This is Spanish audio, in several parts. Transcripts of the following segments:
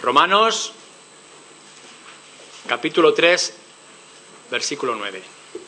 Romanos, capítulo 3, versículo 9.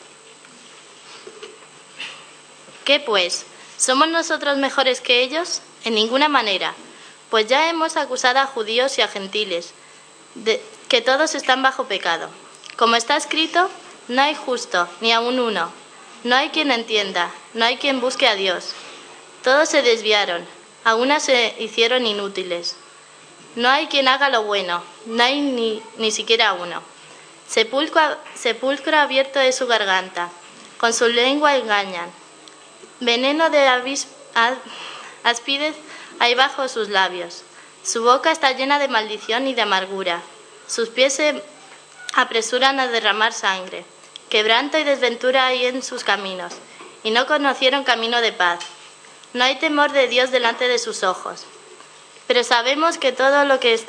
¿Qué pues? ¿Somos nosotros mejores que ellos? En ninguna manera, pues ya hemos acusado a judíos y a gentiles, de que todos están bajo pecado. Como está escrito, no hay justo, ni aun uno. No hay quien entienda, no hay quien busque a Dios. Todos se desviaron, algunas se hicieron inútiles. No hay quien haga lo bueno, no hay ni siquiera uno. Sepulcro abierto es su garganta, con su lengua engañan. Veneno de áspides hay bajo sus labios. Su boca está llena de maldición y de amargura. Sus pies se apresuran a derramar sangre. Quebranto y desventura hay en sus caminos, y no conocieron camino de paz. No hay temor de Dios delante de sus ojos. Pero sabemos que todo lo que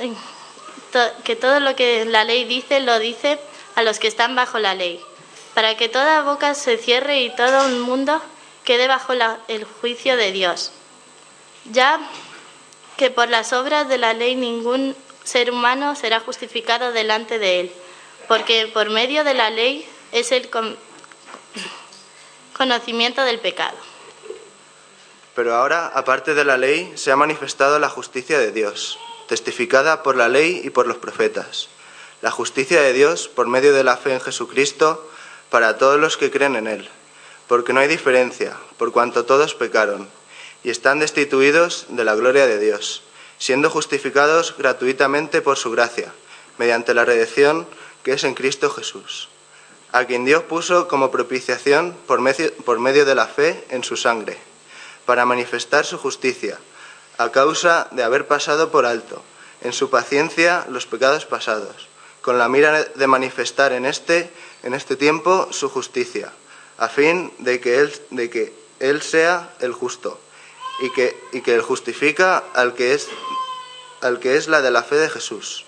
la ley dice, lo dice a los que están bajo la ley, para que toda boca se cierre y todo el mundo quede bajo el juicio de Dios. Ya que por las obras de la ley ningún ser humano será justificado delante de él, porque por medio de la ley es el conocimiento del pecado. Pero ahora, aparte de la ley, se ha manifestado la justicia de Dios, testificada por la ley y por los profetas. La justicia de Dios por medio de la fe en Jesucristo para todos los que creen en Él. Porque no hay diferencia, por cuanto todos pecaron, y están destituidos de la gloria de Dios, siendo justificados gratuitamente por su gracia, mediante la redención que es en Cristo Jesús, a quien Dios puso como propiciación por medio de la fe en su sangre, para manifestar su justicia, a causa de haber pasado por alto, en su paciencia, los pecados pasados, con la mira de manifestar en este tiempo su justicia, a fin de que Él sea el justo, y que Él justifica al que es la de la fe de Jesús.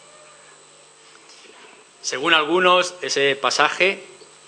Según algunos, ese pasaje,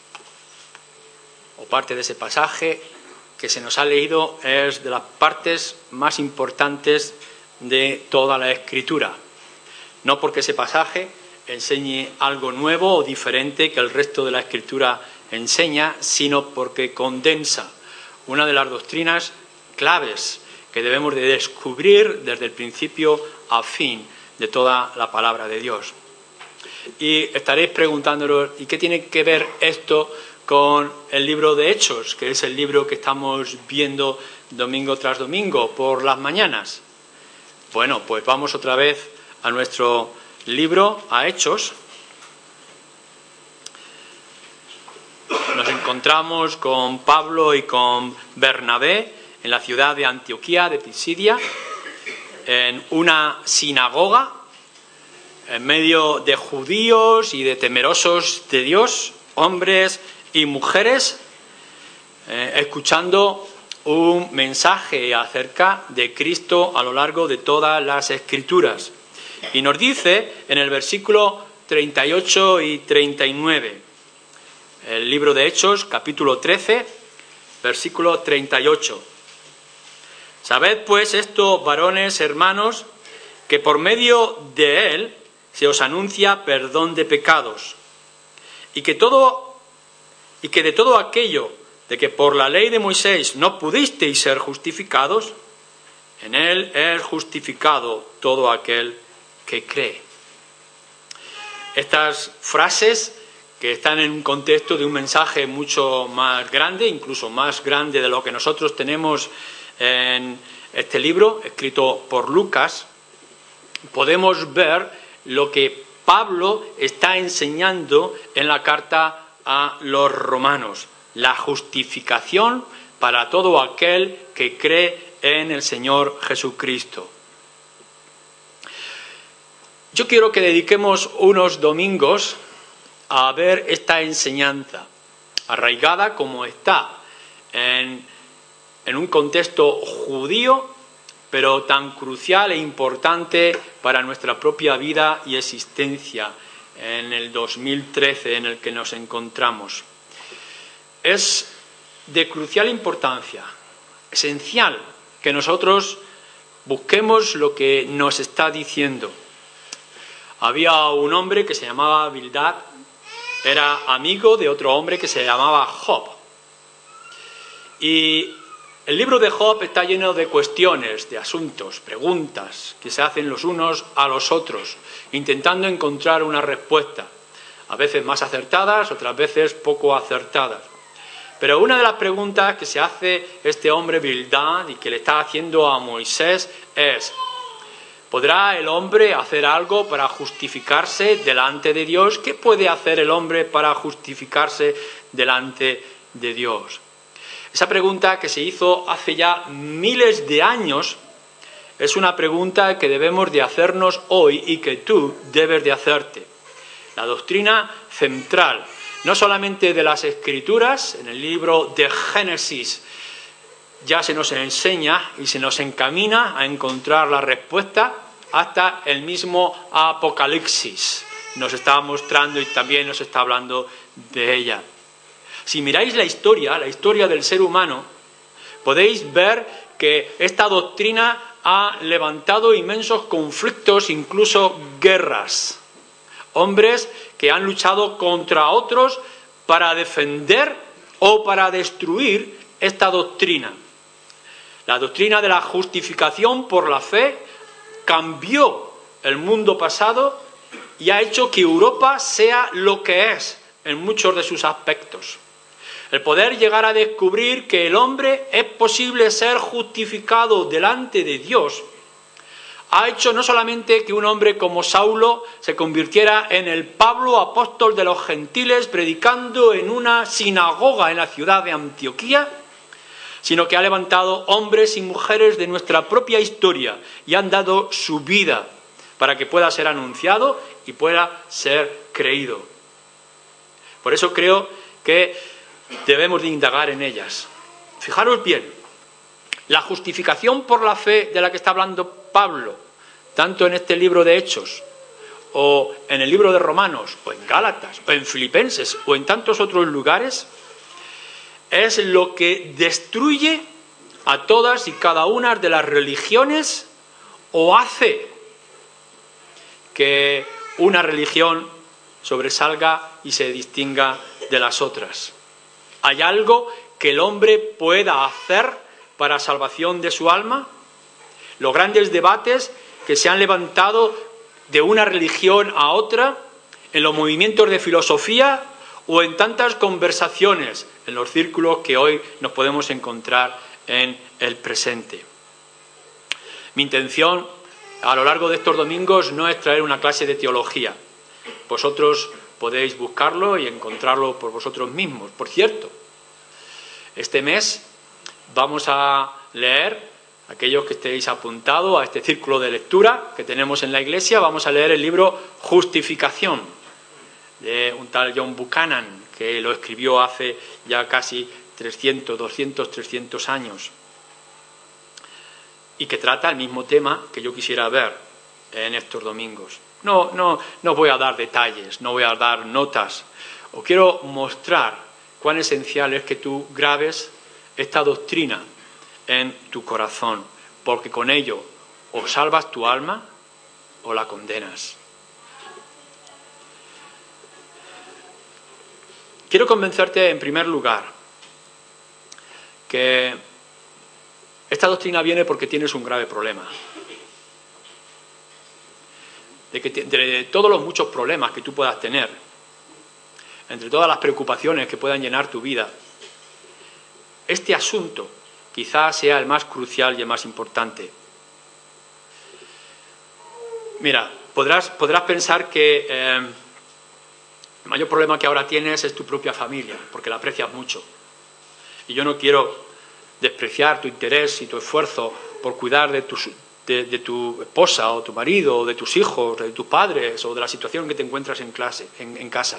o parte de ese pasaje que se nos ha leído, es de las partes más importantes de toda la Escritura. No porque ese pasaje enseñe algo nuevo o diferente que el resto de la Escritura enseña, sino porque condensa una de las doctrinas claves que debemos de descubrir desde el principio a fin de toda la palabra de Dios. Y estaréis preguntándonos, ¿y qué tiene que ver esto con el libro de Hechos, que es el libro que estamos viendo domingo tras domingo por las mañanas? Bueno, pues vamos otra vez a nuestro libro, a Hechos. Nos encontramos con Pablo y con Bernabé en la ciudad de Antioquía de Pisidia, en una sinagoga, en medio de judíos y de temerosos de Dios, hombres y mujeres, escuchando un mensaje acerca de Cristo a lo largo de todas las Escrituras. Y nos dice en el versículo 38 y 39, el libro de Hechos, capítulo 13, versículo 38. Sabed pues esto, varones, hermanos, que por medio de él se os anuncia perdón de pecados, y que de todo aquello de que por la ley de Moisés no pudisteis ser justificados, en él es justificado todo aquel que cree. Estas frases, que están en un contexto de un mensaje mucho más grande, incluso más grande de lo que nosotros tenemos en este libro, escrito por Lucas, podemos ver lo que Pablo está enseñando en la carta a los romanos: la justificación para todo aquel que cree en el Señor Jesucristo. Yo quiero que dediquemos unos domingos a ver esta enseñanza, arraigada como está en un contexto judío, pero tan crucial e importante para nuestra propia vida y existencia en el 2013 en el que nos encontramos. Es de crucial importancia, esencial, que nosotros busquemos lo que nos está diciendo. Había un hombre que se llamaba Bildad, era amigo de otro hombre que se llamaba Job. Y el libro de Job está lleno de cuestiones, de asuntos, preguntas que se hacen los unos a los otros, intentando encontrar una respuesta, a veces más acertadas, otras veces poco acertadas. Pero una de las preguntas que se hace este hombre Bildad y que le está haciendo a Moisés es: ¿podrá el hombre hacer algo para justificarse delante de Dios? ¿Qué puede hacer el hombre para justificarse delante de Dios? Esa pregunta, que se hizo hace ya miles de años, es una pregunta que debemos de hacernos hoy y que tú debes de hacerte. La doctrina central, no solamente de las Escrituras, en el libro de Génesis ya se nos enseña y se nos encamina a encontrar la respuesta, hasta el mismo Apocalipsis nos está mostrando y también nos está hablando de ella. Si miráis la historia del ser humano, podéis ver que esta doctrina ha levantado inmensos conflictos, incluso guerras. Hombres que han luchado contra otros para defender o para destruir esta doctrina. La doctrina de la justificación por la fe cambió el mundo pasado y ha hecho que Europa sea lo que es en muchos de sus aspectos. El poder llegar a descubrir que el hombre es posible ser justificado delante de Dios ha hecho no solamente que un hombre como Saulo se convirtiera en el Pablo, apóstol de los gentiles, predicando en una sinagoga en la ciudad de Antioquía, sino que ha levantado hombres y mujeres de nuestra propia historia y han dado su vida para que pueda ser anunciado y pueda ser creído. Por eso creo que debemos de indagar en ellas. Fijaros bien, la justificación por la fe de la que está hablando Pablo, tanto en este libro de Hechos, o en el libro de Romanos, o en Gálatas, o en Filipenses, o en tantos otros lugares, es lo que destruye a todas y cada una de las religiones o hace que una religión sobresalga y se distinga de las otras. ¿Hay algo que el hombre pueda hacer para salvación de su alma? Los grandes debates que se han levantado de una religión a otra, en los movimientos de filosofía o en tantas conversaciones en los círculos que hoy nos podemos encontrar en el presente. Mi intención a lo largo de estos domingos no es traer una clase de teología. Vosotros podéis buscarlo y encontrarlo por vosotros mismos. Por cierto, este mes vamos a leer, aquellos que estéis apuntados a este círculo de lectura que tenemos en la iglesia, vamos a leer el libro Justificación, de un tal John Buchanan, que lo escribió hace ya casi 300 años, y que trata el mismo tema que yo quisiera ver en estos domingos. No voy a dar detalles, no voy a dar notas, os quiero mostrar cuán esencial es que tú grabes esta doctrina en tu corazón, porque con ello o salvas tu alma o la condenas. Quiero convencerte, en primer lugar, que esta doctrina viene porque tienes un grave problema. De todos los muchos problemas que tú puedas tener, entre todas las preocupaciones que puedan llenar tu vida, este asunto quizás sea el más crucial y el más importante. Mira, podrás pensar que el mayor problema que ahora tienes es tu propia familia, porque la aprecias mucho. Y yo no quiero despreciar tu interés y tu esfuerzo por cuidar de tu esposa o tu marido, o de tus hijos, de tus padres, o de la situación que te encuentras en casa.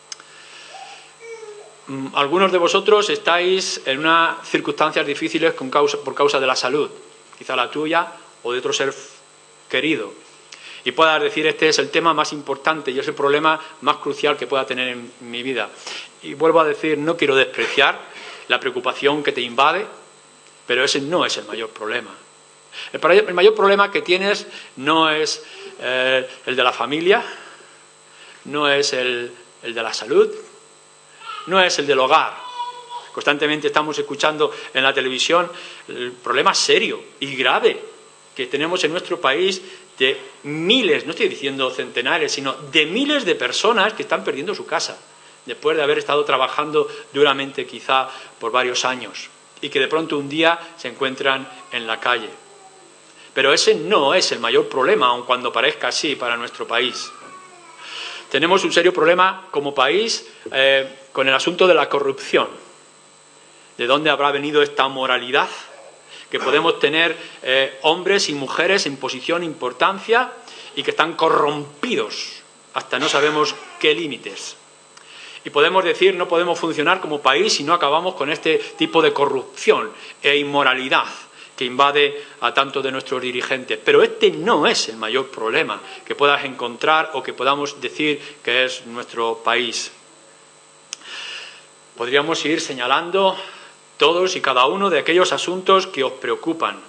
Algunos de vosotros estáis en unas circunstancias difíciles por causa de la salud, quizá la tuya o de otro ser querido. Y puedas decir, este es el tema más importante y es el problema más crucial que pueda tener en mi vida. Y vuelvo a decir, no quiero despreciar la preocupación que te invade, pero ese no es el mayor problema. El mayor problema que tienes no es el de la familia, no es el de la salud, no es el del hogar. Constantemente estamos escuchando en la televisión el problema serio y grave que tenemos en nuestro país de miles, no estoy diciendo centenares, sino de miles de personas que están perdiendo su casa después de haber estado trabajando duramente quizá por varios años y que de pronto un día se encuentran en la calle. Pero ese no es el mayor problema, aun cuando parezca así para nuestro país. Tenemos un serio problema como país con el asunto de la corrupción. ¿De dónde habrá venido esta moralidad? Que podemos tener hombres y mujeres en posición de importancia y que están corrompidos hasta no sabemos qué límites. Y podemos decir, no podemos funcionar como país si no acabamos con este tipo de corrupción e inmoralidad que invade a tantos de nuestros dirigentes. Pero este no es el mayor problema que puedas encontrar o que podamos decir que es nuestro país. Podríamos ir señalando todos y cada uno de aquellos asuntos que os preocupan.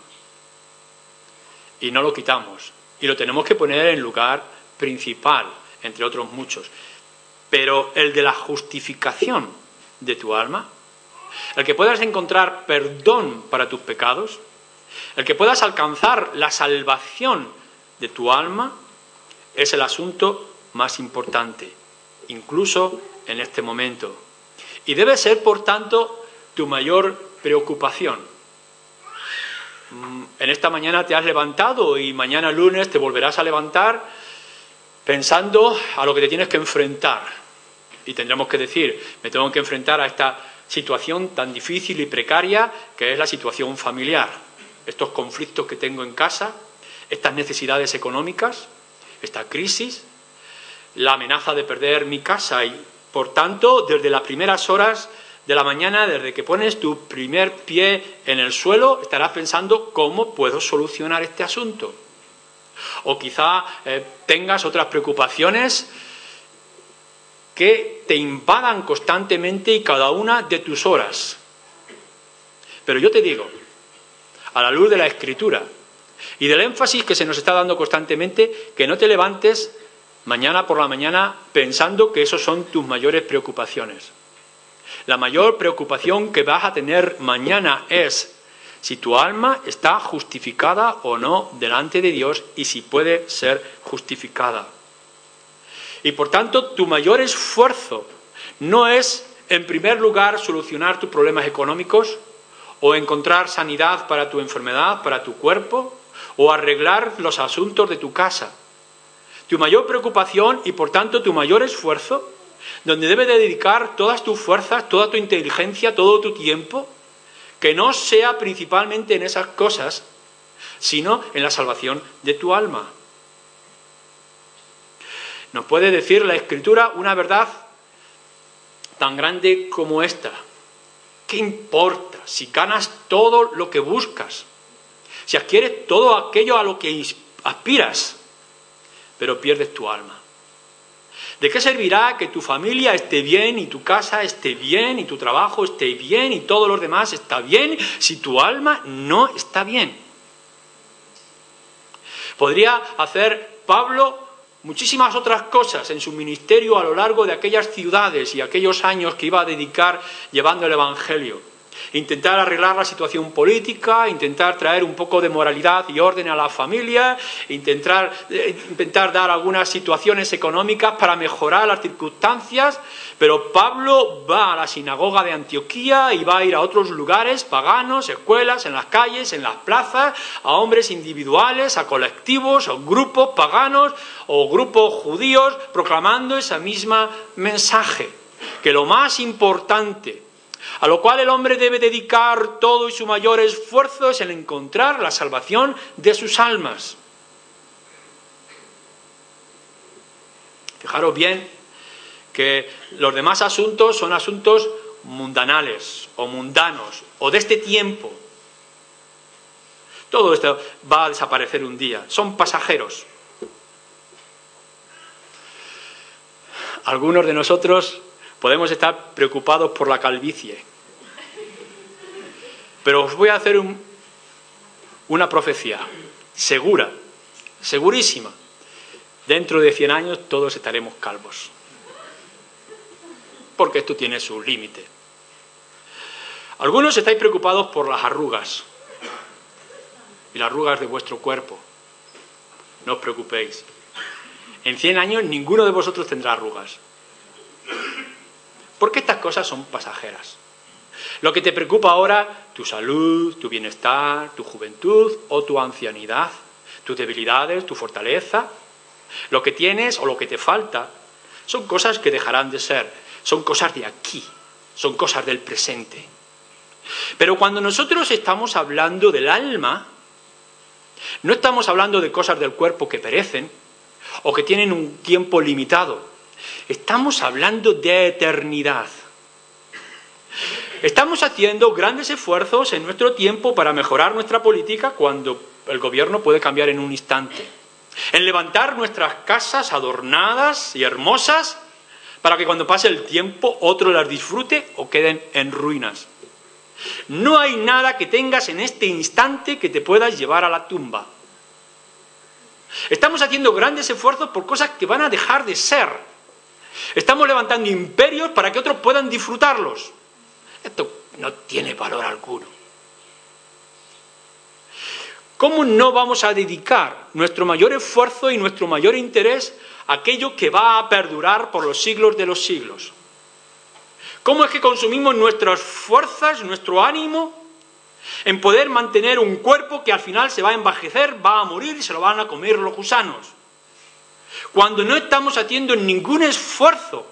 Y no lo quitamos. Y lo tenemos que poner en lugar principal, entre otros muchos. Pero el de la justificación de tu alma, el que puedas encontrar perdón para tus pecados, el que puedas alcanzar la salvación de tu alma, es el asunto más importante, incluso en este momento. Y debe ser, por tanto, tu mayor preocupación. En esta mañana te has levantado y mañana lunes te volverás a levantar pensando a lo que te tienes que enfrentar. Y tendremos que decir, me tengo que enfrentar a esta situación tan difícil y precaria que es la situación familiar. Estos conflictos que tengo en casa, estas necesidades económicas, esta crisis, la amenaza de perder mi casa y, por tanto, desde las primeras horas de la mañana, desde que pones tu primer pie en el suelo, estarás pensando cómo puedo solucionar este asunto. O quizá tengas otras preocupaciones que te invadan constantemente y cada una de tus horas. Pero yo te digo, a la luz de la Escritura y del énfasis que se nos está dando constantemente, que no te levantes mañana por la mañana pensando que esos son tus mayores preocupaciones. La mayor preocupación que vas a tener mañana es si tu alma está justificada o no delante de Dios y si puede ser justificada. Y por tanto, tu mayor esfuerzo no es, en primer lugar, solucionar tus problemas económicos o encontrar sanidad para tu enfermedad, para tu cuerpo, o arreglar los asuntos de tu casa. Tu mayor preocupación y, por tanto, tu mayor esfuerzo, donde debes de dedicar todas tus fuerzas, toda tu inteligencia, todo tu tiempo, que no sea principalmente en esas cosas, sino en la salvación de tu alma. Nos puede decir la Escritura una verdad tan grande como esta. ¿Qué importa si ganas todo lo que buscas? Si adquieres todo aquello a lo que aspiras, pero pierdes tu alma. ¿De qué servirá que tu familia esté bien y tu casa esté bien y tu trabajo esté bien y todos los demás está bien si tu alma no está bien? Podría hacer Pablo muchísimas otras cosas en su ministerio a lo largo de aquellas ciudades y aquellos años que iba a dedicar llevando el Evangelio. Intentar arreglar la situación política, intentar traer un poco de moralidad y orden a la familia, intentar dar algunas situaciones económicas para mejorar las circunstancias, pero Pablo va a la sinagoga de Antioquía y va a ir a otros lugares paganos, escuelas, en las calles, en las plazas, a hombres individuales, a colectivos, a grupos paganos o grupos judíos, proclamando ese mismo mensaje, que lo más importante a lo cual el hombre debe dedicar todo y su mayor esfuerzo es el encontrar la salvación de sus almas. Fijaros bien que los demás asuntos son asuntos mundanales o mundanos o de este tiempo. Todo esto va a desaparecer un día, son pasajeros. Algunos de nosotros podemos estar preocupados por la calvicie. Pero os voy a hacer una profecía segura, segurísima. Dentro de 100 años todos estaremos calvos. Porque esto tiene su límite. Algunos estáis preocupados por las arrugas y las arrugas de vuestro cuerpo. No os preocupéis. En 100 años ninguno de vosotros tendrá arrugas. Porque estas cosas son pasajeras. Lo que te preocupa ahora, tu salud, tu bienestar, tu juventud o tu ancianidad, tus debilidades, tu fortaleza, lo que tienes o lo que te falta, son cosas que dejarán de ser, son cosas de aquí, son cosas del presente. Pero cuando nosotros estamos hablando del alma, no estamos hablando de cosas del cuerpo que perecen o que tienen un tiempo limitado. Estamos hablando de eternidad. Estamos haciendo grandes esfuerzos en nuestro tiempo para mejorar nuestra política cuando el gobierno puede cambiar en un instante. En levantar nuestras casas adornadas y hermosas para que cuando pase el tiempo otro las disfrute o queden en ruinas. No hay nada que tengas en este instante que te puedas llevar a la tumba. Estamos haciendo grandes esfuerzos por cosas que van a dejar de ser. Estamos levantando imperios para que otros puedan disfrutarlos. Esto no tiene valor alguno. ¿Cómo no vamos a dedicar nuestro mayor esfuerzo y nuestro mayor interés a aquello que va a perdurar por los siglos de los siglos? ¿Cómo es que consumimos nuestras fuerzas, nuestro ánimo, en poder mantener un cuerpo que al final se va a envejecer, va a morir y se lo van a comer los gusanos? Cuando no estamos haciendo ningún esfuerzo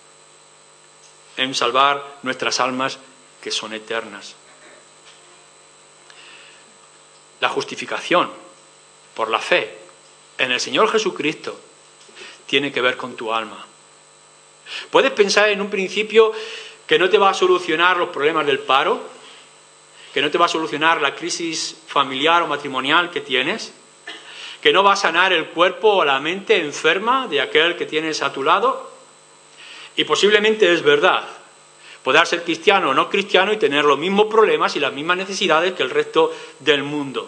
en salvar nuestras almas que son eternas. La justificación por la fe en el Señor Jesucristo tiene que ver con tu alma. Puedes pensar en un principio que no te va a solucionar los problemas del paro, que no te va a solucionar la crisis familiar o matrimonial que tienes, que no va a sanar el cuerpo o la mente enferma de aquel que tienes a tu lado. Y posiblemente es verdad. Poder ser cristiano o no cristiano y tener los mismos problemas y las mismas necesidades que el resto del mundo.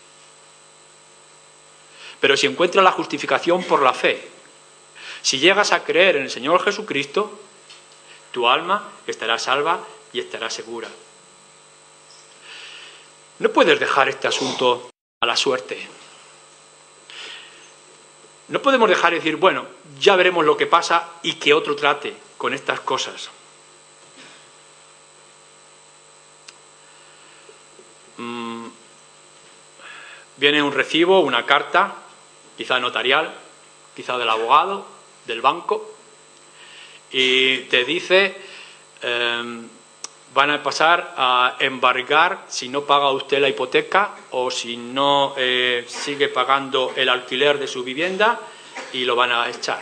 Pero si encuentras la justificación por la fe, si llegas a creer en el Señor Jesucristo, tu alma estará salva y estará segura. No puedes dejar este asunto a la suerte. No podemos dejar de decir, bueno, ya veremos lo que pasa y que otro trate con estas cosas. Viene un recibo, una carta, quizá notarial, quizá del abogado, del banco, y te dice, van a pasar a embargar si no paga usted la hipoteca o si no sigue pagando el alquiler de su vivienda y lo van a echar.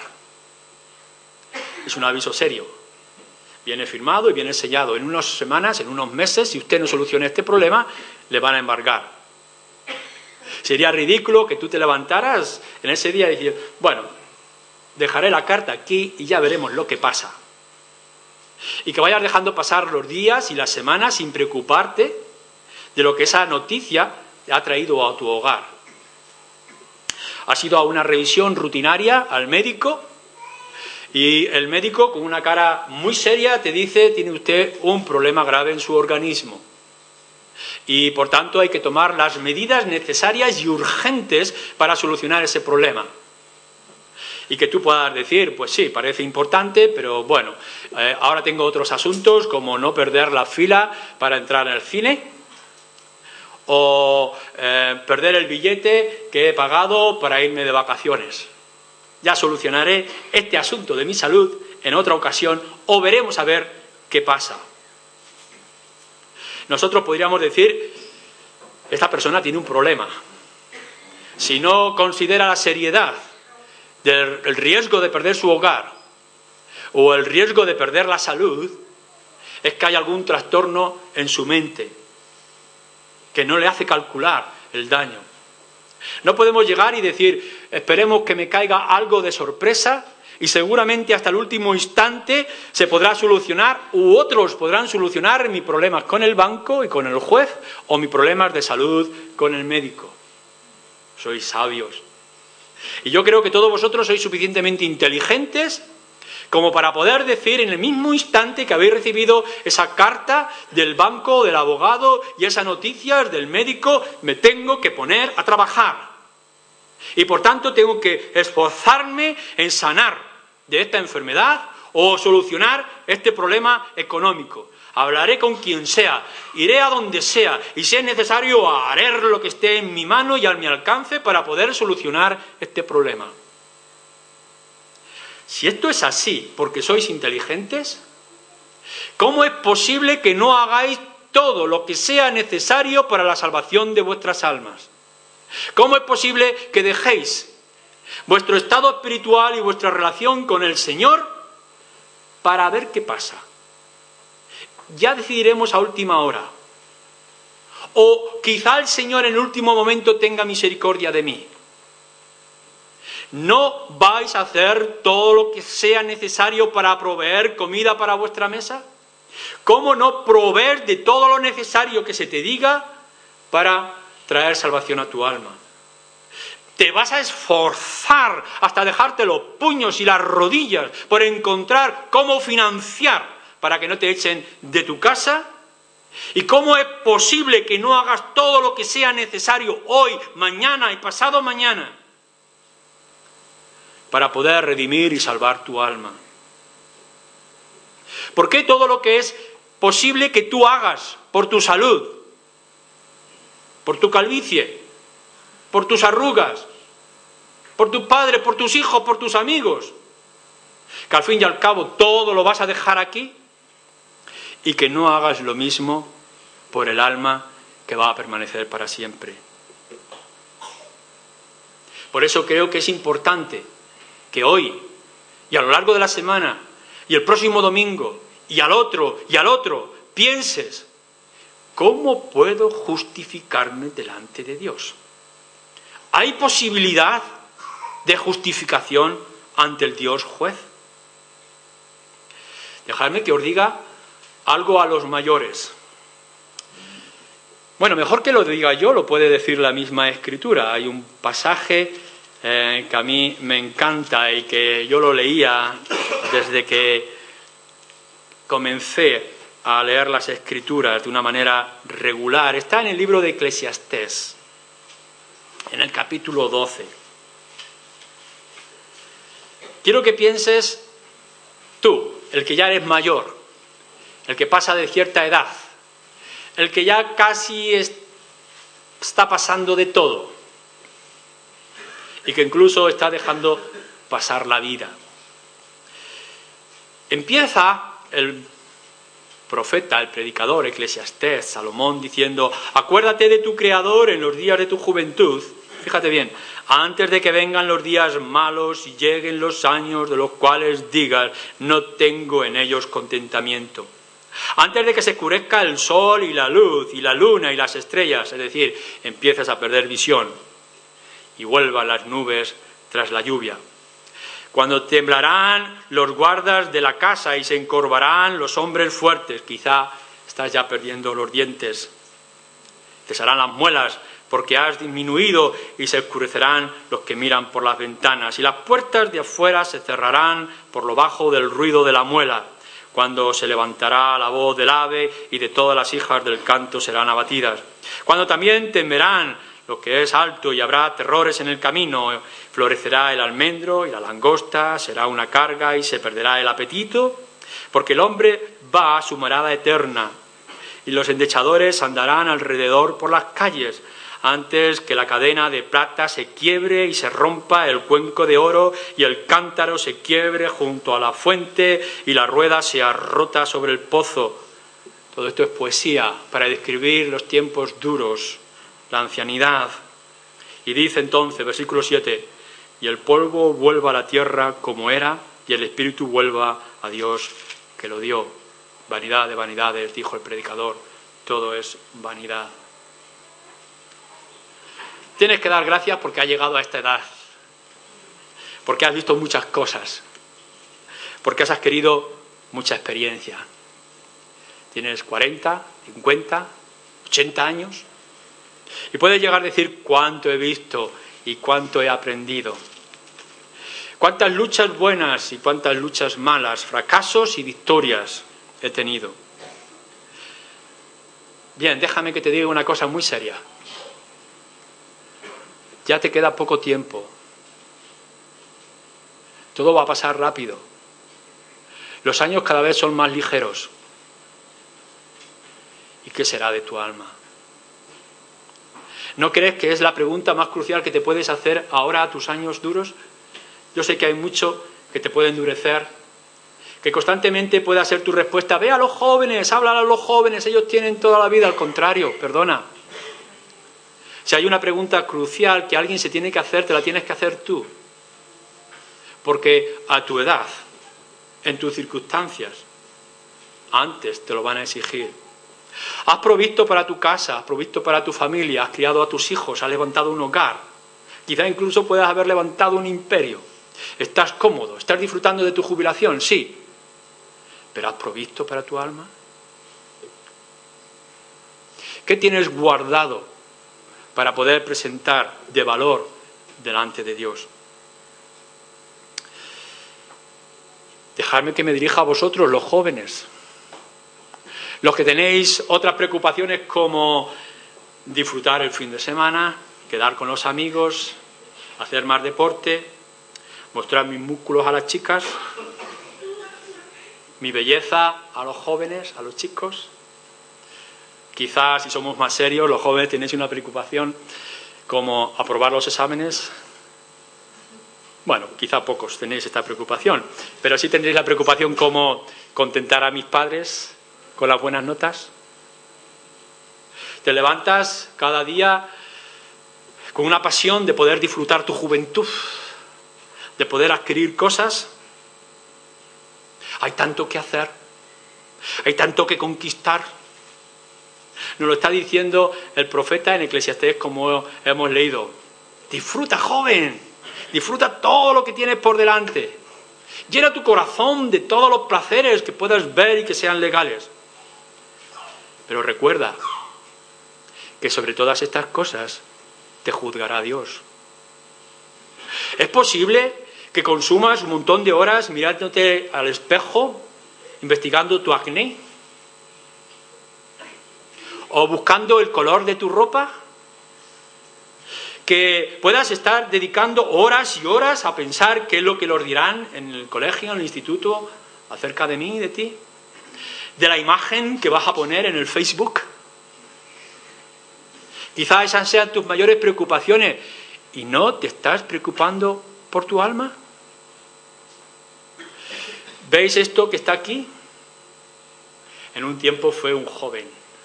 Es un aviso serio. Viene firmado y viene sellado. En unas semanas, en unos meses, si usted no soluciona este problema, le van a embargar. Sería ridículo que tú te levantaras en ese día y dijeras, bueno, dejaré la carta aquí y ya veremos lo que pasa. Y que vayas dejando pasar los días y las semanas sin preocuparte de lo que esa noticia ha traído a tu hogar. Has ido a una revisión rutinaria al médico y el médico, con una cara muy seria, te dice, tiene usted un problema grave en su organismo. Y por tanto hay que tomar las medidas necesarias y urgentes para solucionar ese problema. Y que tú puedas decir, pues sí, parece importante, pero bueno, ahora tengo otros asuntos como no perder la fila para entrar al cine o perder el billete que he pagado para irme de vacaciones. Ya solucionaré este asunto de mi salud en otra ocasión o veremos a ver qué pasa. Nosotros podríamos decir, esta persona tiene un problema. Si no considera la seriedad del riesgo de perder su hogar o el riesgo de perder la salud, es que hay algún trastorno en su mente que no le hace calcular el daño. No podemos llegar y decir, esperemos que me caiga algo de sorpresa y seguramente hasta el último instante se podrá solucionar, u otros podrán solucionar mis problemas con el banco y con el juez, o mis problemas de salud con el médico. Sois sabios. Y yo creo que todos vosotros sois suficientemente inteligentes como para poder decir en el mismo instante que habéis recibido esa carta del banco, del abogado y esas noticias del médico, me tengo que poner a trabajar. Y por tanto tengo que esforzarme en sanar de esta enfermedad o solucionar este problema económico. Hablaré con quien sea, iré a donde sea y si es necesario haré lo que esté en mi mano y a mi alcance para poder solucionar este problema. Si esto es así porque sois inteligentes, ¿cómo es posible que no hagáis todo lo que sea necesario para la salvación de vuestras almas? ¿Cómo es posible que dejéis vuestro estado espiritual y vuestra relación con el Señor para ver qué pasa? Ya decidiremos a última hora. O quizá el Señor en el último momento tenga misericordia de mí. ¿No vais a hacer todo lo que sea necesario para proveer comida para vuestra mesa? ¿Cómo no proveer de todo lo necesario que se te diga para traer salvación a tu alma? Te vas a esforzar hasta dejarte los puños y las rodillas por encontrar cómo financiar para que no te echen de tu casa. ¿Y cómo es posible que no hagas todo lo que sea necesario hoy, mañana y pasado mañana para poder redimir y salvar tu alma? ¿Por qué todo lo que es posible que tú hagas por tu salud, por tu calvicie, por tus arrugas, por tus padres, por tus hijos, por tus amigos, que al fin y al cabo todo lo vas a dejar aquí, y que no hagas lo mismo por el alma que va a permanecer para siempre? Por eso creo que es importante que hoy y a lo largo de la semana y el próximo domingo y al otro pienses, ¿cómo puedo justificarme delante de Dios? ¿Hay posibilidad de justificación ante el Dios juez? Dejadme que os diga algo a los mayores. Bueno, mejor que lo diga yo, lo puede decir la misma Escritura. Hay un pasaje que a mí me encanta y que yo lo leía desde que comencé a leer las Escrituras de una manera regular. Está en el libro de Eclesiastés, en el capítulo 12. Quiero que pienses tú, el que ya eres mayor, el que pasa de cierta edad, el que ya casi está pasando de todo y que incluso está dejando pasar la vida. Empieza el profeta, el predicador, Eclesiastés, Salomón, diciendo: acuérdate de tu Creador en los días de tu juventud. Fíjate bien, antes de que vengan los días malos y lleguen los años de los cuales digas, no tengo en ellos contentamiento. Antes de que se oscurezca el sol y la luz y la luna y las estrellas, es decir, empiezas a perder visión y vuelvan las nubes tras la lluvia. Cuando temblarán los guardas de la casa y se encorvarán los hombres fuertes, quizá estás ya perdiendo los dientes, cesarán las muelas porque has disminuido y se oscurecerán los que miran por las ventanas y las puertas de afuera se cerrarán por lo bajo del ruido de la muela. Cuando se levantará la voz del ave y de todas las hijas del canto serán abatidas. Cuando también temerán lo que es alto y habrá terrores en el camino, florecerá el almendro y la langosta, será una carga y se perderá el apetito, porque el hombre va a su morada eterna y los endechadores andarán alrededor por las calles. Antes que la cadena de plata se quiebre y se rompa el cuenco de oro y el cántaro se quiebre junto a la fuente y la rueda sea rota sobre el pozo. Todo esto es poesía para describir los tiempos duros, la ancianidad. Y dice entonces, versículo 7, y el polvo vuelva a la tierra como era y el espíritu vuelva a Dios que lo dio. Vanidad de vanidades, dijo el predicador, todo es vanidad. Tienes que dar gracias porque has llegado a esta edad, porque has visto muchas cosas, porque has adquirido mucha experiencia. Tienes 40, 50, 80 años y puedes llegar a decir cuánto he visto y cuánto he aprendido. Cuántas luchas buenas y cuántas luchas malas, fracasos y victorias he tenido. Bien, déjame que te diga una cosa muy seria. Ya te queda poco tiempo. Todo va a pasar rápido. Los años cada vez son más ligeros. ¿Y qué será de tu alma? ¿No crees que es la pregunta más crucial que te puedes hacer ahora a tus años duros? Yo sé que hay mucho que te puede endurecer, que constantemente pueda ser tu respuesta: ve a los jóvenes, habla a los jóvenes, ellos tienen toda la vida. Al contrario, perdona. Si hay una pregunta crucial que alguien se tiene que hacer, te la tienes que hacer tú. Porque a tu edad, en tus circunstancias, antes te lo van a exigir. Has provisto para tu casa, has provisto para tu familia, has criado a tus hijos, has levantado un hogar. Quizá incluso puedas haber levantado un imperio. Estás cómodo, estás disfrutando de tu jubilación, sí. ¿Pero has provisto para tu alma? ¿Qué tienes guardado para poder presentar de valor delante de Dios? Dejadme que me dirija a vosotros, los jóvenes, los que tenéis otras preocupaciones como disfrutar el fin de semana, quedar con los amigos, hacer más deporte, mostrar mis músculos a las chicas, mi belleza a los jóvenes, a los chicos. Quizás, si somos más serios, los jóvenes tenéis una preocupación como aprobar los exámenes. Bueno, quizá pocos tenéis esta preocupación, pero sí tendréis la preocupación como contentar a mis padres con las buenas notas. Te levantas cada día con una pasión de poder disfrutar tu juventud, de poder adquirir cosas. Hay tanto que hacer, hay tanto que conquistar. Nos lo está diciendo el profeta en Eclesiastés, como hemos leído. Disfruta, joven, disfruta todo lo que tienes por delante. Llena tu corazón de todos los placeres que puedas ver y que sean legales. Pero recuerda que sobre todas estas cosas te juzgará Dios. Es posible que consumas un montón de horas mirándote al espejo, investigando tu acné, o buscando el color de tu ropa, que puedas estar dedicando horas y horas a pensar qué es lo que los dirán en el colegio, en el instituto, acerca de mí y de ti, de la imagen que vas a poner en el Facebook. Quizá esas sean tus mayores preocupaciones y no te estás preocupando por tu alma. ¿Veis esto que está aquí? En un tiempo fue un joven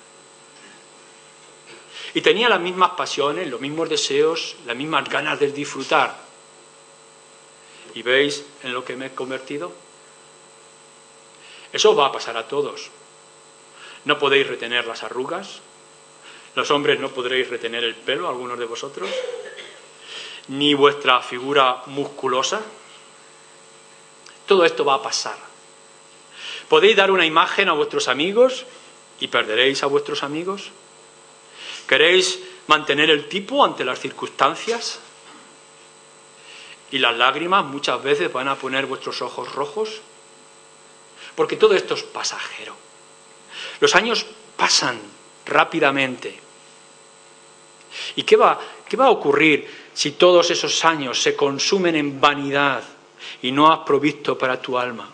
y tenía las mismas pasiones, los mismos deseos, las mismas ganas de disfrutar. ¿Y veis en lo que me he convertido? Eso va a pasar a todos. No podéis retener las arrugas. Los hombres no podréis retener el pelo, algunos de vosotros, ni vuestra figura musculosa. Todo esto va a pasar. Podéis dar una imagen a vuestros amigos y perderéis a vuestros amigos. ¿Queréis mantener el tipo ante las circunstancias? Y las lágrimas muchas veces van a poner vuestros ojos rojos. Porque todo esto es pasajero. Los años pasan rápidamente. ¿Y qué va a ocurrir si todos esos años se consumen en vanidad y no has provisto para tu alma?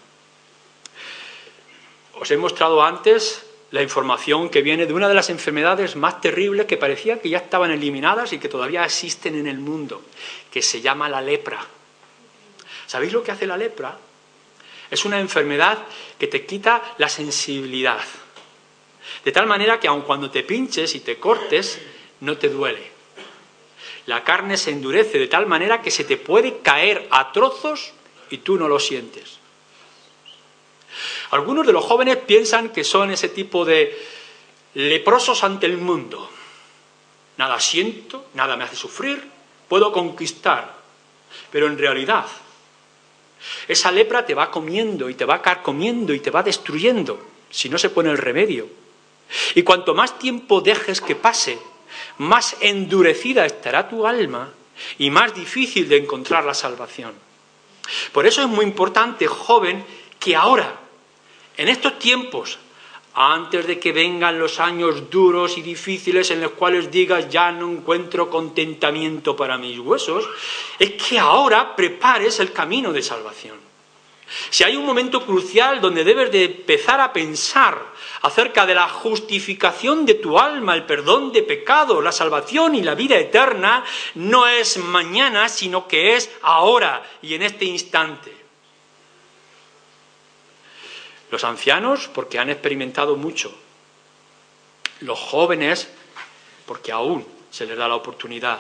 Os he mostrado antes la información que viene de una de las enfermedades más terribles que parecía que ya estaban eliminadas y que todavía existen en el mundo, que se llama la lepra. ¿Sabéis lo que hace la lepra? Es una enfermedad que te quita la sensibilidad, de tal manera que aun cuando te pinches y te cortes, no te duele. La carne se endurece de tal manera que se te puede caer a trozos y tú no lo sientes. Algunos de los jóvenes piensan que son ese tipo de leprosos ante el mundo. nada siento, nada me hace sufrir, puedo conquistar. Pero en realidad, esa lepra te va comiendo y te va carcomiendo y te va destruyendo si no se pone el remedio. Y cuanto más tiempo dejes que pase, más endurecida estará tu alma y más difícil de encontrar la salvación. Por eso es muy importante, joven, que ahora, en estos tiempos, antes de que vengan los años duros y difíciles en los cuales digas ya no encuentro contentamiento para mis huesos, es que ahora prepares el camino de salvación. Si hay un momento crucial donde debes de empezar a pensar acerca de la justificación de tu alma, el perdón de pecados, la salvación y la vida eterna, no es mañana, sino que es ahora y en este instante. Los ancianos, porque han experimentado mucho. Los jóvenes, porque aún se les da la oportunidad.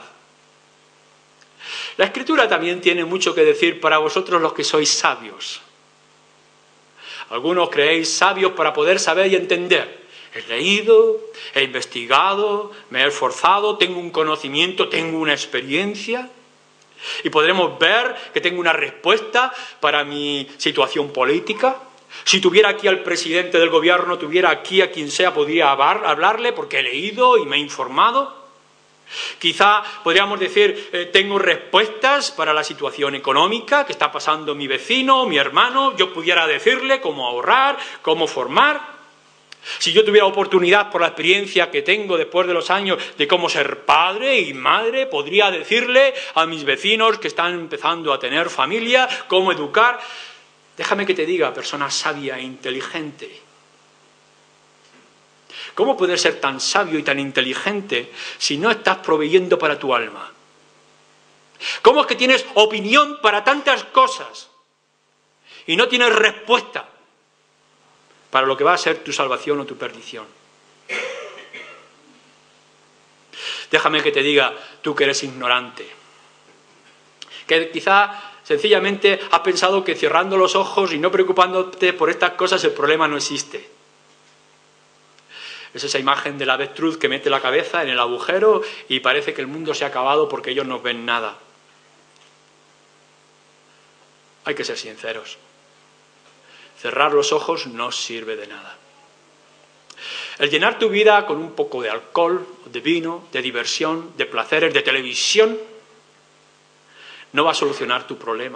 La Escritura también tiene mucho que decir para vosotros los que sois sabios. Algunos creéis sabios para poder saber y entender. He leído, he investigado, me he esforzado, tengo un conocimiento, tengo una experiencia. Y podremos ver que tengo una respuesta para mi situación política. Si tuviera aquí al presidente del gobierno, tuviera aquí a quien sea, podría hablarle porque he leído y me he informado. Quizá podríamos decir, tengo respuestas para la situación económica que está pasando mi vecino, mi hermano. Yo pudiera decirle cómo ahorrar, cómo formar. Si yo tuviera oportunidad por la experiencia que tengo después de los años de cómo ser padre y madre, podría decirle a mis vecinos que están empezando a tener familia, cómo educar. Déjame que te diga, persona sabia e inteligente, ¿cómo puedes ser tan sabio y tan inteligente si no estás proveyendo para tu alma? ¿Cómo es que tienes opinión para tantas cosas y no tienes respuesta para lo que va a ser tu salvación o tu perdición? Déjame que te diga, tú que eres ignorante, que quizá sencillamente has pensado que cerrando los ojos y no preocupándote por estas cosas el problema no existe. Es esa imagen del avestruz que mete la cabeza en el agujero y parece que el mundo se ha acabado porque ellos no ven nada. Hay que ser sinceros. Cerrar los ojos no sirve de nada. El llenar tu vida con un poco de alcohol, de vino, de diversión, de placeres, de televisión, no va a solucionar tu problema.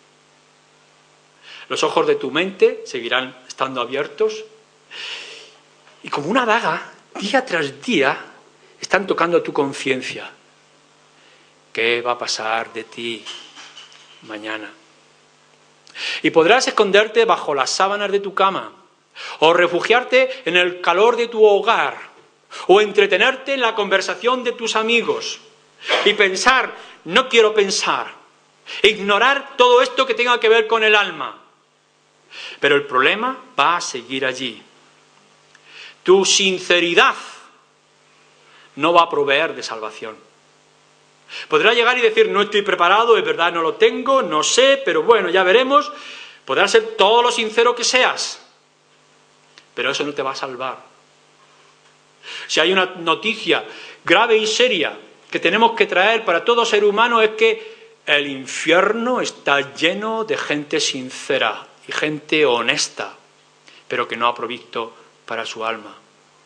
Los ojos de tu mente seguirán estando abiertos y como una daga, día tras día, están tocando tu conciencia. ¿Qué va a pasar de ti mañana? Y podrás esconderte bajo las sábanas de tu cama, o refugiarte en el calor de tu hogar, o entretenerte en la conversación de tus amigos, y pensar, no quiero pensar, ignorar todo esto que tenga que ver con el alma. Pero el problema va a seguir allí. Tu sinceridad no va a proveer de salvación. Podrás llegar y decir, no estoy preparado, es verdad, no lo tengo, no sé, pero bueno, ya veremos. Podrás ser todo lo sincero que seas, pero eso no te va a salvar. Si hay una noticia grave y seria que tenemos que traer para todo ser humano es que el infierno está lleno de gente sincera y gente honesta, pero que no ha provisto para su alma.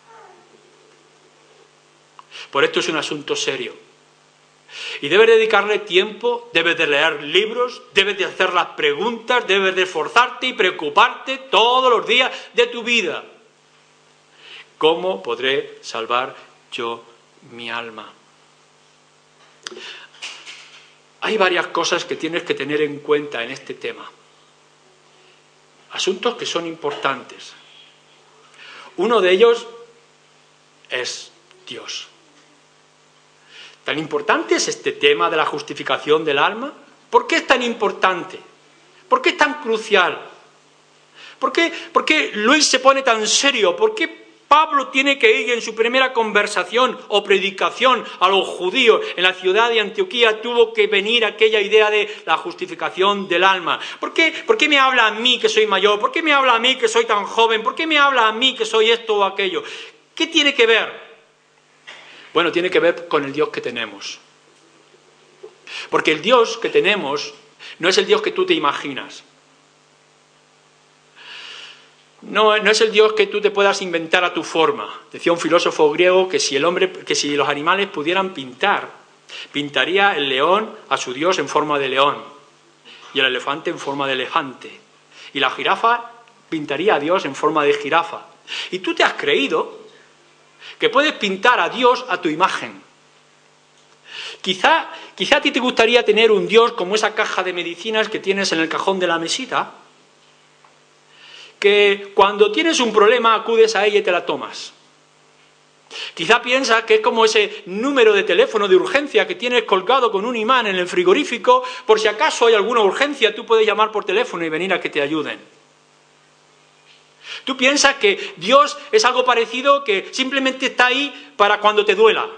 Por esto es un asunto serio. Y debes dedicarle tiempo, debes de leer libros, debes de hacer las preguntas, debes de esforzarte y preocuparte todos los días de tu vida. ¿Cómo podré salvar yo mi alma? Hay varias cosas que tienes que tener en cuenta en este tema. Asuntos que son importantes. Uno de ellos es Dios. ¿Tan importante es este tema de la justificación del alma? ¿Por qué es tan importante? ¿Por qué es tan crucial? ¿Por qué Luis se pone tan serio? ¿Por qué Pablo tiene que ir en su primera conversación o predicación a los judíos en la ciudad de Antioquía tuvo que venir aquella idea de la justificación del alma? ¿Por qué me habla a mí que soy mayor? ¿Por qué me habla a mí que soy tan joven? ¿Por qué me habla a mí que soy esto o aquello? ¿Qué tiene que ver? Bueno, tiene que ver con el Dios que tenemos. Porque el Dios que tenemos no es el Dios que tú te imaginas. No es el Dios que tú te puedas inventar a tu forma. Decía un filósofo griego que si los animales pudieran pintar, pintaría el león a su Dios en forma de león y el elefante en forma de elefante. Y la jirafa pintaría a Dios en forma de jirafa. Y tú te has creído que puedes pintar a Dios a tu imagen. Quizá a ti te gustaría tener un Dios como esa caja de medicinas que tienes en el cajón de la mesita, que cuando tienes un problema acudes a ella y te la tomas. Quizá piensas que es como ese número de teléfono de urgencia que tienes colgado con un imán en el frigorífico, por si acaso hay alguna urgencia, tú puedes llamar por teléfono y venir a que te ayuden. Tú piensas que Dios es algo parecido, que simplemente está ahí para cuando te duela.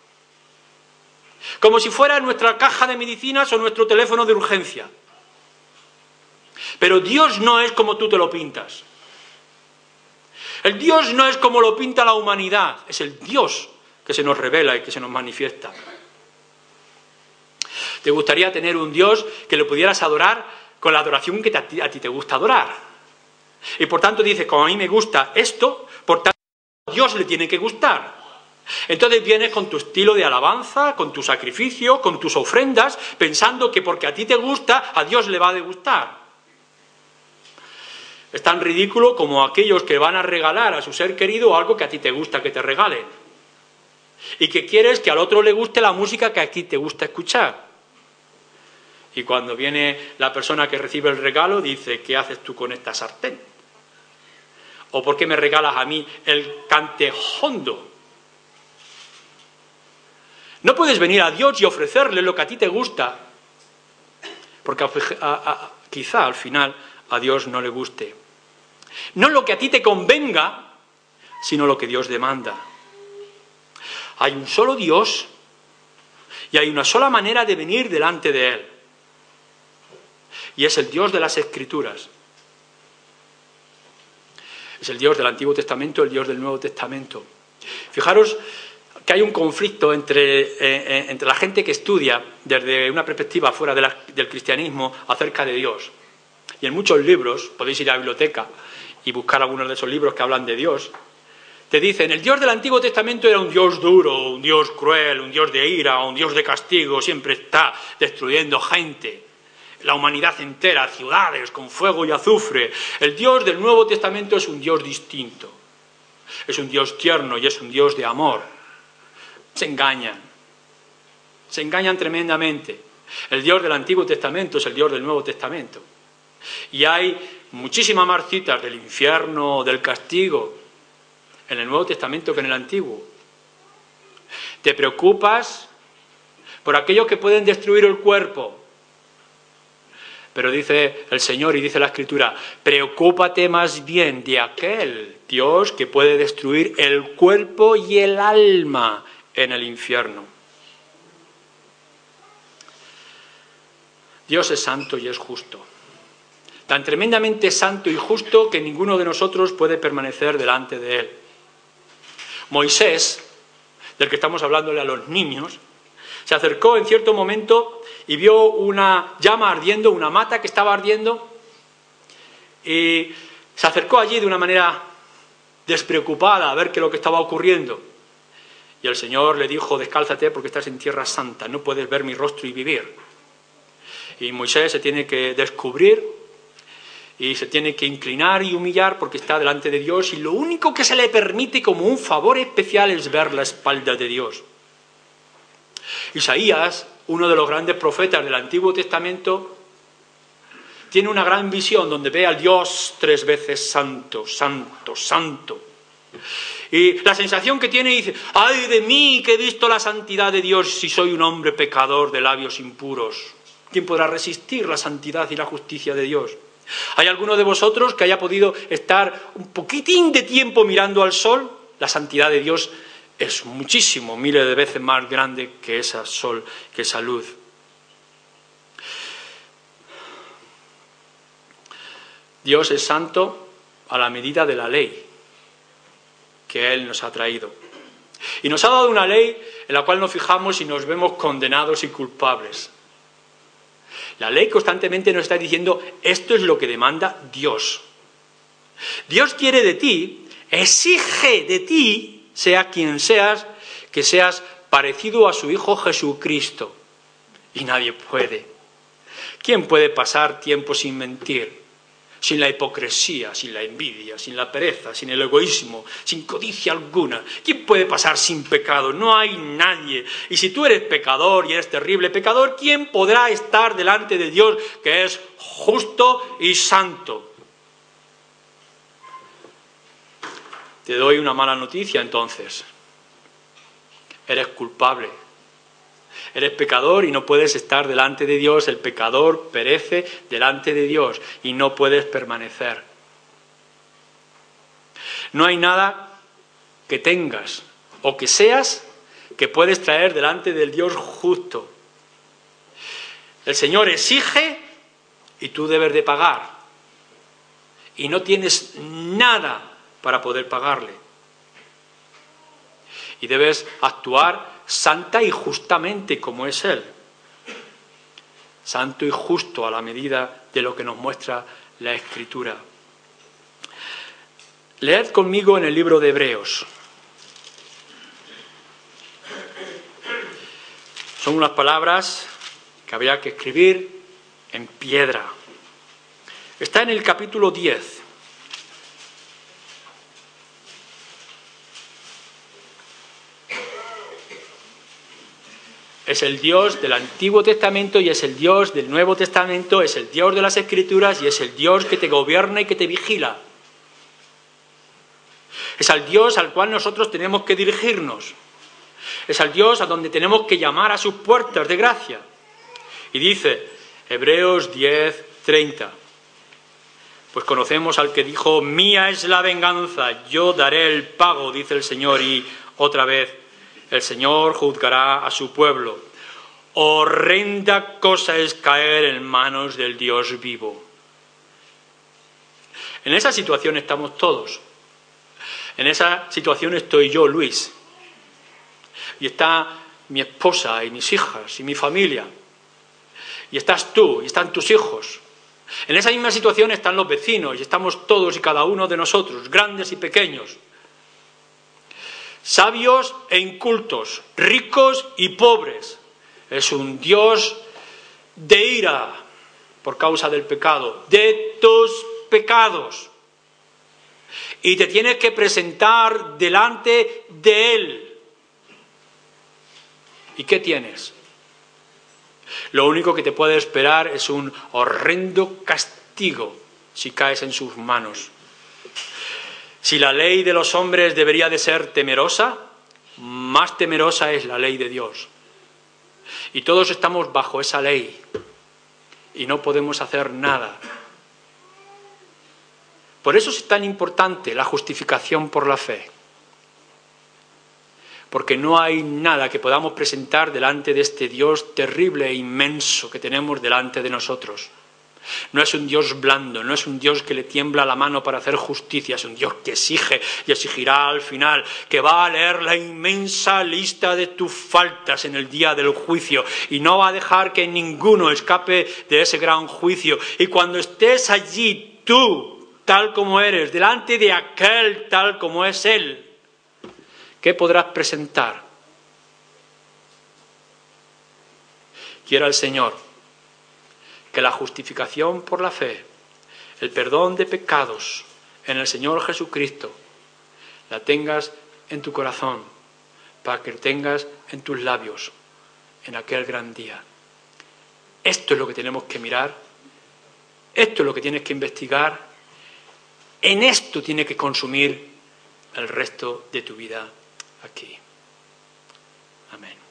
Como si fuera nuestra caja de medicinas o nuestro teléfono de urgencia. Pero Dios no es como tú te lo pintas. El Dios no es como lo pinta la humanidad, es el Dios que se nos revela y que se nos manifiesta. ¿Te gustaría tener un Dios que lo pudieras adorar con la adoración que a ti te gusta adorar? Y por tanto dices, como a mí me gusta esto, por tanto a Dios le tiene que gustar. Entonces vienes con tu estilo de alabanza, con tu sacrificio, con tus ofrendas, pensando que porque a ti te gusta, a Dios le va a gustar. Es tan ridículo como aquellos que van a regalar a su ser querido algo que a ti te gusta que te regalen. Y que quieres que al otro le guste la música que a ti te gusta escuchar. Y cuando viene la persona que recibe el regalo, dice, ¿qué haces tú con esta sartén? ¿O por qué me regalas a mí el cantejondo? No puedes venir a Dios y ofrecerle lo que a ti te gusta, porque quizá al final a Dios no le guste. No lo que a ti te convenga, sino lo que Dios demanda. Hay un solo Dios y hay una sola manera de venir delante de Él. Y es el Dios de las Escrituras. Es el Dios del Antiguo Testamento, el Dios del Nuevo Testamento. Fijaros que hay un conflicto entre la gente que estudia desde una perspectiva fuera del cristianismo acerca de Dios. Y en muchos libros, podéis ir a la biblioteca y buscar algunos de esos libros que hablan de Dios, te dicen, el Dios del Antiguo Testamento era un Dios duro, un Dios cruel, un Dios de ira, un Dios de castigo, siempre está destruyendo gente, la humanidad entera, ciudades con fuego y azufre. El Dios del Nuevo Testamento es un Dios distinto, es un Dios tierno y es un Dios de amor. Se engañan tremendamente. El Dios del Antiguo Testamento es el Dios del Nuevo Testamento. Y hay muchísimas más citas del infierno, del castigo, en el Nuevo Testamento que en el Antiguo. Te preocupas por aquellos que pueden destruir el cuerpo. Pero dice el Señor y dice la Escritura, preocúpate más bien de aquel Dios que puede destruir el cuerpo y el alma en el infierno. Dios es santo y es justo. Tan tremendamente santo y justo que ninguno de nosotros puede permanecer delante de Él. Moisés, del que estamos hablándole a los niños, se acercó en cierto momento y vio una llama ardiendo, una mata que estaba ardiendo, y se acercó allí de una manera despreocupada a ver qué es lo que estaba ocurriendo. Y el Señor le dijo, descálzate porque estás en tierra santa, no puedes ver mi rostro y vivir. Y Moisés se tiene que descubrir y se tiene que inclinar y humillar porque está delante de Dios y lo único que se le permite como un favor especial es ver la espalda de Dios. Isaías, uno de los grandes profetas del Antiguo Testamento, tiene una gran visión donde ve al Dios 3 veces santo, santo, santo. Y la sensación que tiene dice, ¡ay de mí que he visto la santidad de Dios si soy un hombre pecador de labios impuros! ¿Quién podrá resistir la santidad y la justicia de Dios? ¿Hay alguno de vosotros que haya podido estar un poquitín de tiempo mirando al sol? La santidad de Dios es muchísimo, miles de veces más grande que ese sol, que esa luz. Dios es santo a la medida de la ley que Él nos ha traído. Y nos ha dado una ley en la cual nos fijamos y nos vemos condenados y culpables. La ley constantemente nos está diciendo, esto es lo que demanda Dios. Dios quiere de ti, exige de ti, sea quien seas, que seas parecido a su Hijo Jesucristo. Y nadie puede. ¿Quién puede pasar tiempo sin mentir? Sin la hipocresía, sin la envidia, sin la pereza, sin el egoísmo, sin codicia alguna. ¿Quién puede pasar sin pecado? No hay nadie. Y si tú eres pecador y eres terrible pecador, ¿quién podrá estar delante de Dios que es justo y santo? Te doy una mala noticia entonces. Eres culpable. Eres pecador y no puedes estar delante de Dios. El pecador perece delante de Dios y no puedes permanecer. No hay nada que tengas o que seas que puedes traer delante del Dios justo. El Señor exige y tú debes de pagar. Y no tienes nada para poder pagarle. Y debes actuar santa y justamente como es Él. Santo y justo a la medida de lo que nos muestra la Escritura. Leed conmigo en el libro de Hebreos. Son unas palabras que habría que escribir en piedra. Está en el capítulo 10. Es el Dios del Antiguo Testamento y es el Dios del Nuevo Testamento, es el Dios de las Escrituras y es el Dios que te gobierna y que te vigila. Es al Dios al cual nosotros tenemos que dirigirnos. Es al Dios a donde tenemos que llamar a sus puertas de gracia. Y dice, Hebreos 10:30, pues conocemos al que dijo, mía es la venganza, yo daré el pago, dice el Señor, y otra vez, el Señor juzgará a su pueblo. Horrenda cosa es caer en manos del Dios vivo. En esa situación estamos todos. En esa situación estoy yo, Luis. Y está mi esposa y mis hijas y mi familia. Y estás tú y están tus hijos. En esa misma situación están los vecinos y estamos todos y cada uno de nosotros, grandes y pequeños. Sabios e incultos, ricos y pobres. Es un Dios de ira por causa del pecado, de tus pecados. Y te tienes que presentar delante de Él. ¿Y qué tienes? Lo único que te puede esperar es un horrendo castigo si caes en sus manos. Si la ley de los hombres debería de ser temerosa, más temerosa es la ley de Dios. Y todos estamos bajo esa ley y no podemos hacer nada. Por eso es tan importante la justificación por la fe. Porque no hay nada que podamos presentar delante de este Dios terrible e inmenso que tenemos delante de nosotros. No es un Dios blando, no es un Dios que le tiembla la mano para hacer justicia, es un Dios que exige y exigirá al final, que va a leer la inmensa lista de tus faltas en el día del juicio y no va a dejar que ninguno escape de ese gran juicio. Y cuando estés allí tú, tal como eres, delante de aquel tal como es Él, ¿qué podrás presentar? Quiera el Señor que la justificación por la fe, el perdón de pecados en el Señor Jesucristo, la tengas en tu corazón, para que la tengas en tus labios en aquel gran día. Esto es lo que tenemos que mirar, esto es lo que tienes que investigar, en esto tienes que consumir el resto de tu vida aquí. Amén.